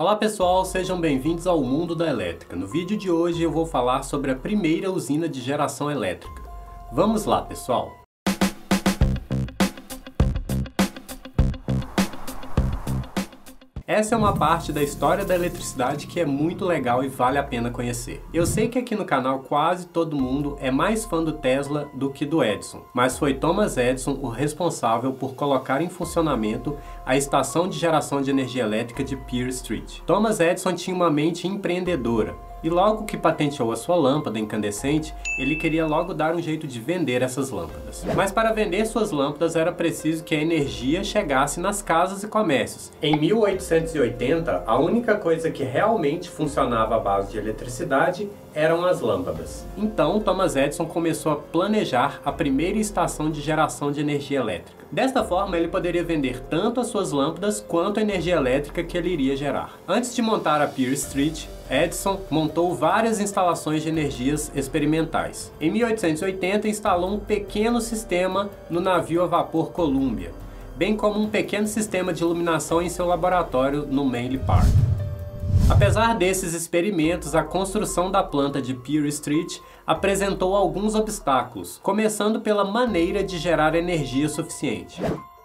Olá pessoal, sejam bem-vindos ao mundo da elétrica. No vídeo de hoje eu vou falar sobre a primeira usina de geração elétrica. Vamos lá pessoal! Essa é uma parte da história da eletricidade que é muito legal e vale a pena conhecer. Eu sei que aqui no canal quase todo mundo é mais fã do Tesla do que do Edison, mas foi Thomas Edison o responsável por colocar em funcionamento a estação de geração de energia elétrica de Pearl Street. Thomas Edison tinha uma mente empreendedora. E logo que patenteou a sua lâmpada incandescente, ele queria logo dar um jeito de vender essas lâmpadas. Mas para vender suas lâmpadas era preciso que a energia chegasse nas casas e comércios. Em 1880, a única coisa que realmente funcionava à base de eletricidade eram as lâmpadas. Então, Thomas Edison começou a planejar a primeira estação de geração de energia elétrica. Desta forma, ele poderia vender tanto as suas lâmpadas quanto a energia elétrica que ele iria gerar. Antes de montar a Pearl Street, Edison montou várias instalações de energias experimentais. Em 1880, instalou um pequeno sistema no navio a vapor Columbia, bem como um pequeno sistema de iluminação em seu laboratório no Menlo Park. Apesar desses experimentos, a construção da planta de Pearl Street apresentou alguns obstáculos, começando pela maneira de gerar energia suficiente.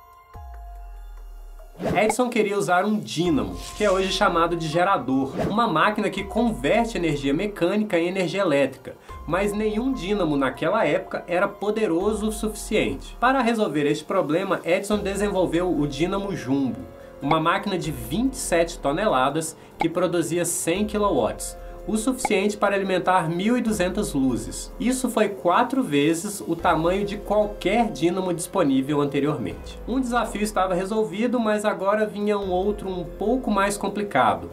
Edison queria usar um dínamo, que é hoje chamado de gerador, uma máquina que converte energia mecânica em energia elétrica, mas nenhum dínamo naquela época era poderoso o suficiente. Para resolver este problema, Edison desenvolveu o dínamo Jumbo, uma máquina de 27 toneladas que produzia 100 kW, o suficiente para alimentar 1.200 luzes. Isso foi 4 vezes o tamanho de qualquer dínamo disponível anteriormente. Um desafio estava resolvido, mas agora vinha um outro um pouco mais complicado.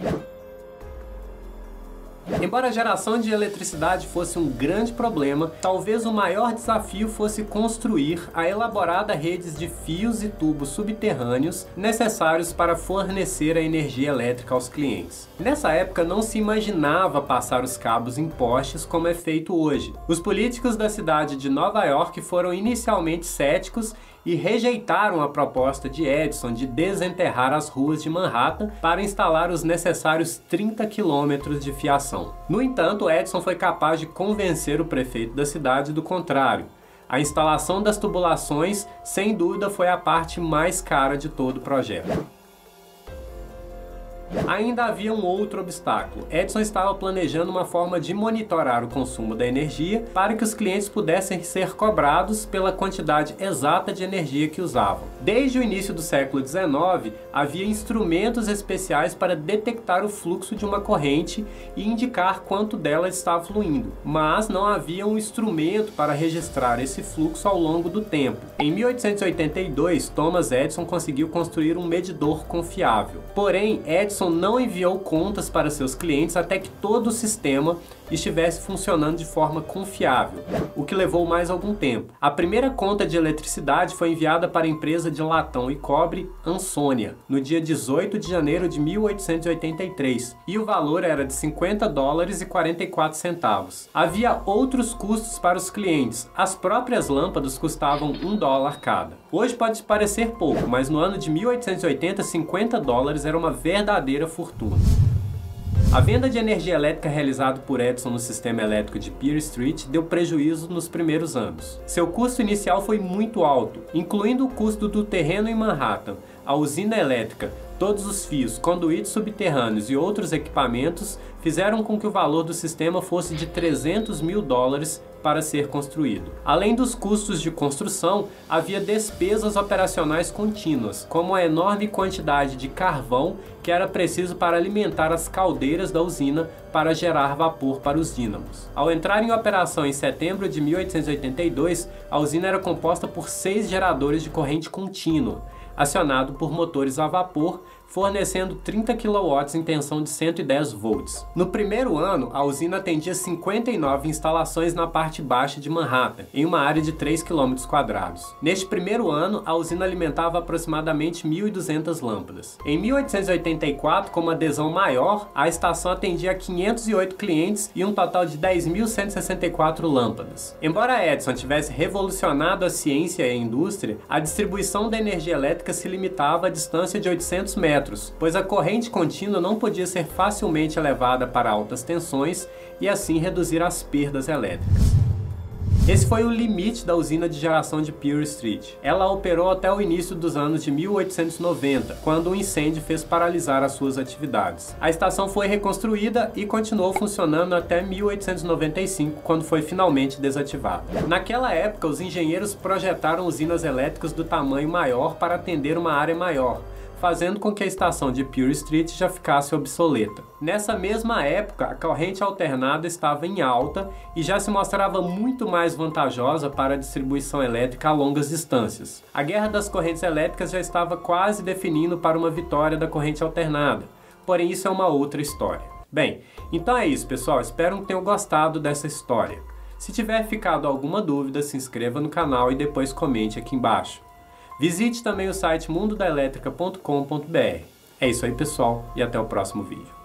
Embora a geração de eletricidade fosse um grande problema, talvez o maior desafio fosse construir a elaborada rede de fios e tubos subterrâneos necessários para fornecer a energia elétrica aos clientes. Nessa época não se imaginava passar os cabos em postes como é feito hoje. Os políticos da cidade de Nova York foram inicialmente céticos e rejeitaram a proposta de Edison de desenterrar as ruas de Manhattan para instalar os necessários 30 quilômetros de fiação. No entanto, Edison foi capaz de convencer o prefeito da cidade do contrário. A instalação das tubulações, sem dúvida, foi a parte mais cara de todo o projeto. Ainda havia um outro obstáculo. Edison estava planejando uma forma de monitorar o consumo da energia para que os clientes pudessem ser cobrados pela quantidade exata de energia que usavam. Desde o início do século XIX, havia instrumentos especiais para detectar o fluxo de uma corrente e indicar quanto dela estava fluindo, mas não havia um instrumento para registrar esse fluxo ao longo do tempo. Em 1882, Thomas Edison conseguiu construir um medidor confiável. Porém, Edison não enviou contas para seus clientes até que todo o sistema estivesse funcionando de forma confiável, o que levou mais algum tempo. A primeira conta de eletricidade foi enviada para a empresa de latão e cobre Ansonia, no dia 18 de janeiro de 1883, e o valor era de $50,44. Havia outros custos para os clientes. As próprias lâmpadas custavam $1 cada. Hoje pode parecer pouco, mas no ano de 1880, $50 era uma verdadeira fortuna. A venda de energia elétrica realizada por Edison no sistema elétrico de Pearl Street deu prejuízo nos primeiros anos. Seu custo inicial foi muito alto, incluindo o custo do terreno em Manhattan, a usina elétrica, todos os fios, conduítes subterrâneos e outros equipamentos fizeram com que o valor do sistema fosse de $300 mil para ser construído. Além dos custos de construção, havia despesas operacionais contínuas, como a enorme quantidade de carvão que era preciso para alimentar as caldeiras da usina para gerar vapor para os dínamos. Ao entrar em operação em setembro de 1882, a usina era composta por 6 geradores de corrente contínua, acionado por motores a vapor, fornecendo 30 kW em tensão de 110 volts. No primeiro ano, a usina atendia 59 instalações na parte baixa de Manhattan, em uma área de 3 km². Neste primeiro ano, a usina alimentava aproximadamente 1.200 lâmpadas. Em 1884, com uma adesão maior, a estação atendia 508 clientes e um total de 10.164 lâmpadas. Embora Edison tivesse revolucionado a ciência e a indústria, a distribuição da energia elétrica se limitava à distância de 800 metros, metros, pois a corrente contínua não podia ser facilmente elevada para altas tensões e assim reduzir as perdas elétricas. Esse foi o limite da usina de geração de Peary Street. Ela operou até o início dos anos de 1890, quando um incêndio fez paralisar as suas atividades. A estação foi reconstruída e continuou funcionando até 1895, quando foi finalmente desativada. Naquela época, os engenheiros projetaram usinas elétricas do tamanho maior para atender uma área maior, fazendo com que a estação de Peary Street já ficasse obsoleta. Nessa mesma época, a corrente alternada estava em alta e já se mostrava muito mais vantajosa para a distribuição elétrica a longas distâncias. A guerra das correntes elétricas já estava quase definindo para uma vitória da corrente alternada, porém isso é uma outra história. Bem, então é isso, pessoal, espero que tenham gostado dessa história. Se tiver ficado alguma dúvida, se inscreva no canal e depois comente aqui embaixo. Visite também o site mundodaelétrica.com.br. É isso aí, pessoal, e até o próximo vídeo.